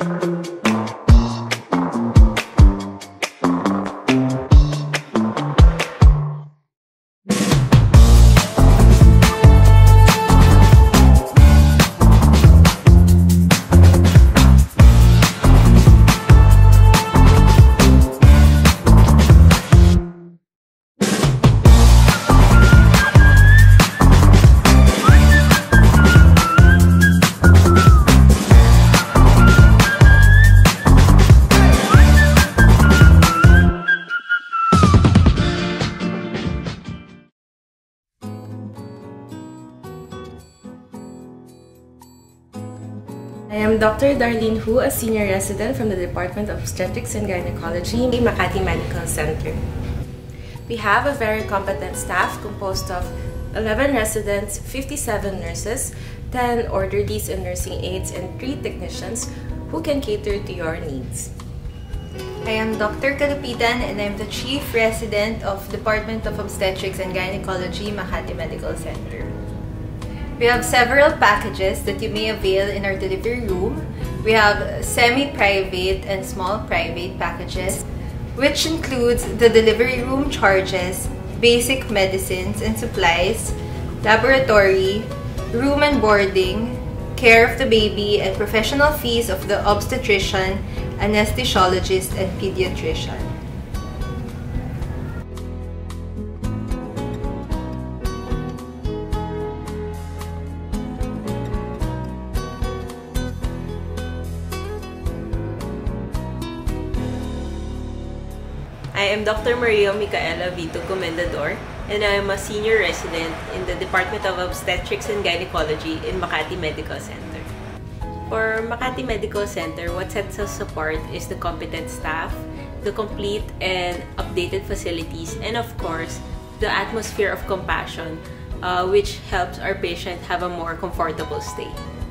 I am Dr. Darlene Hu, a senior resident from the Department of Obstetrics and Gynecology, Makati Medical Center. We have a very competent staff composed of 11 residents, 57 nurses, 10 orderlies and nursing aides, and 3 technicians who can cater to your needs. I am Dr. Kalupitan and I'm the Chief Resident of Department of Obstetrics and Gynecology, Makati Medical Center. We have several packages that you may avail in our delivery room. We have semi-private and small private packages, which includes the delivery room charges, basic medicines and supplies, laboratory, room and boarding, care of the baby, and professional fees of the obstetrician, anesthesiologist, and pediatrician. I am Dr. Maria Micaela Vito Comendador, and I am a senior resident in the Department of Obstetrics and Gynecology in Makati Medical Center. For Makati Medical Center, what sets us apart is the competent staff, the complete and updated facilities, and of course, the atmosphere of compassion, which helps our patient have a more comfortable stay.